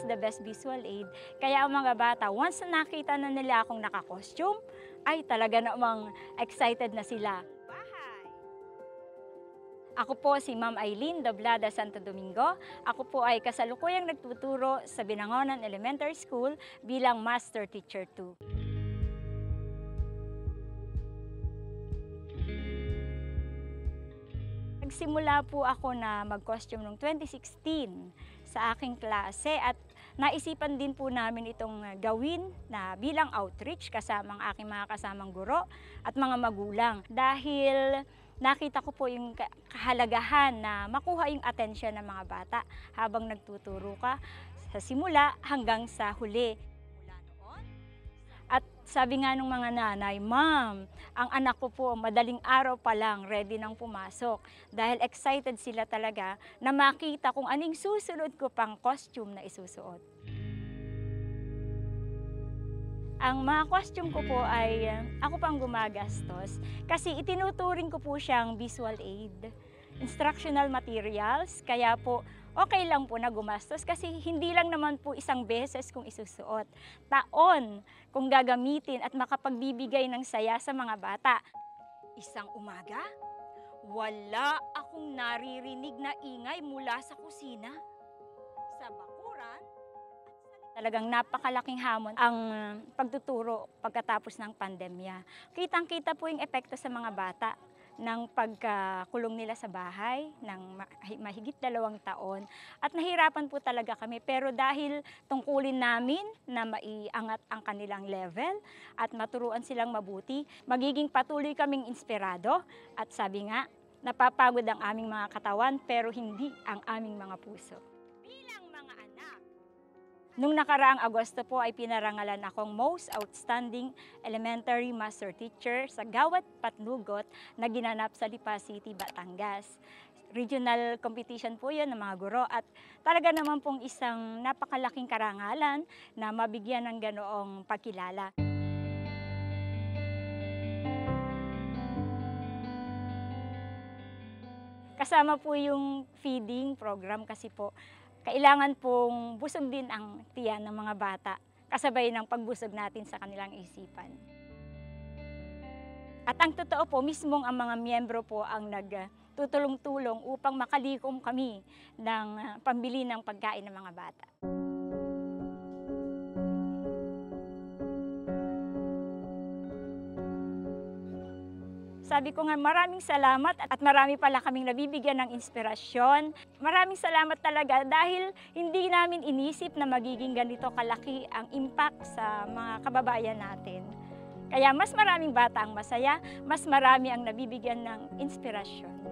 the best visual aid. Kaya ang mga bata, once na nakita na nila akong naka-costume, ay talaga namang excited na sila. Ako po si Ma'am Eileen Doblada Santo Domingo. Ako po ay kasalukuyang nagtuturo sa Binangonan Elementary School bilang Master Teacher 2. Nagsimula po ako na mag-costume noong 2016 sa aking klase at naisipan din po namin itong gawin na bilang outreach kasama ang aking mga kasamang guro at mga magulang. Dahil nakita ko po yung kahalagahan na makuha yung atensyon ng mga bata habang nagtuturo ka sa simula hanggang sa huli. At sabi nga ng mga nanay, "Ma'am, ang anak ko po madaling araw pa lang ready nang pumasok." Dahil excited sila talaga na makita kung anong susunod ko pang costume na isusuot. Ang mga costume ko po ay ako pang gumagastos kasi itinuturing ko po siyang visual aid, instructional materials, kaya po okay lang po na gumastos kasi hindi lang naman po isang beses kung isusuot. Taon kung gagamitin at makapagbibigay ng saya sa mga bata. Isang umaga, wala akong naririnig na ingay mula sa kusina. Sa bakuran, talagang napakalaking hamon ang pagtuturo pagkatapos ng pandemya. Kitang-kita po yung epekto sa mga bata ng pagkakulong nila sa bahay ng mahigit 2 taon. At nahirapan po talaga kami, pero dahil tungkulin namin na maiangat ang kanilang level at maturuan silang mabuti, magiging patuloy kaming inspirado at sabi nga, napapagod ang aming mga katawan pero hindi ang aming mga puso. Nung nakaraang Agosto po ay pinarangalan akong Most Outstanding Elementary Master Teacher sa Gawat Patnugot na ginanap sa Lipa City, Batangas. Regional competition po yun ng mga guro at talaga naman pong isang napakalaking karangalan na mabigyan ng ganoong pagkilala. Kasama po yung feeding program kasi po kailangan pong busog din ang tiyan ng mga bata, kasabay ng pagbusog natin sa kanilang isipan. At ang totoo po, mismong ang mga miyembro po ang nagtutulong-tulong upang makalikom kami ng pambili ng pagkain ng mga bata. Sabi ko nga, maraming salamat at marami pala kaming nabibigyan ng inspirasyon. Maraming salamat talaga dahil hindi namin inisip na magiging ganito kalaki ang impact sa mga kababayan natin. Kaya mas maraming bata ang masaya, mas marami ang nabibigyan ng inspirasyon.